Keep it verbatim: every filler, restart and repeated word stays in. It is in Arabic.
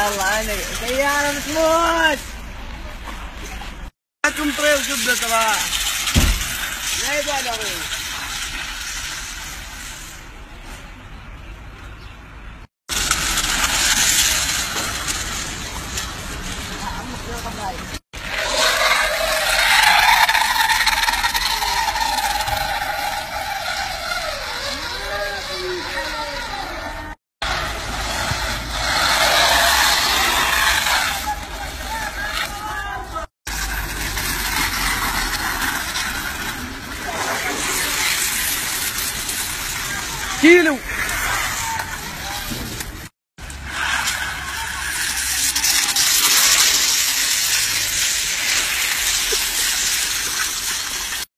الله انا سيارة بتموت. معكم طريق كبدة ترى. لا يبالغوا. كيلو